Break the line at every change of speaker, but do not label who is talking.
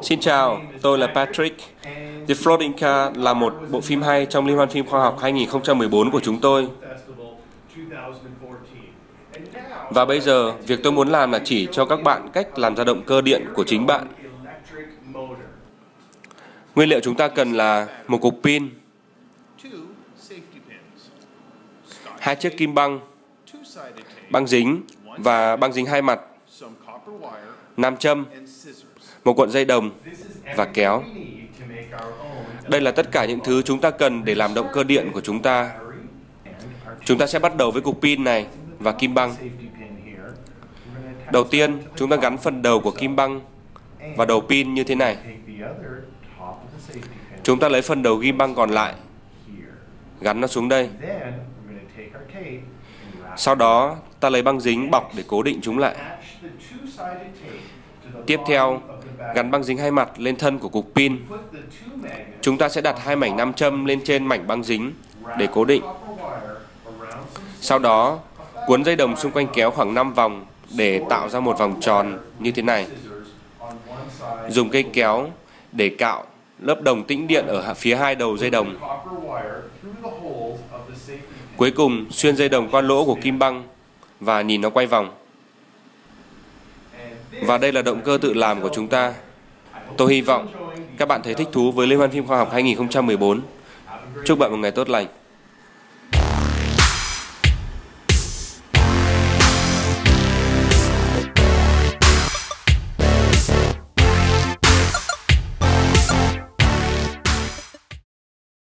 Xin chào, tôi là Patrick. The Floating Car là một bộ phim hay trong Liên hoan phim khoa học 2014 của chúng tôi. Và bây giờ, việc tôi muốn làm là chỉ cho các bạn cách làm ra động cơ điện của chính bạn. Nguyên liệu chúng ta cần là một cục pin, 2 chiếc kim băng, băng dính và băng dính hai mặt, nam châm, một cuộn dây đồng và kéo. Đây là tất cả những thứ chúng ta cần để làm động cơ điện của chúng ta. Chúng ta sẽ bắt đầu với cục pin này và kim băng. Đầu tiên, chúng ta gắn phần đầu của kim băng vào đầu pin như thế này. Chúng ta lấy phần đầu kim băng còn lại, gắn nó xuống đây. Sau đó, ta lấy băng dính bọc để cố định chúng lại. Tiếp theo, gắn băng dính hai mặt lên thân của cục pin. Chúng ta sẽ đặt 2 mảnh nam châm lên trên mảnh băng dính để cố định. Sau đó, cuốn dây đồng xung quanh kéo khoảng 5 vòng để tạo ra một vòng tròn như thế này. Dùng cây kéo để cạo lớp đồng tĩnh điện ở phía hai đầu dây đồng. Cuối cùng, xuyên dây đồng qua lỗ của kim băng và nhìn nó quay vòng. Và đây là động cơ tự làm của chúng ta. Tôi hy vọng các bạn thấy thích thú với Liên hoan phim khoa học 2014. Chúc bạn một ngày tốt lành.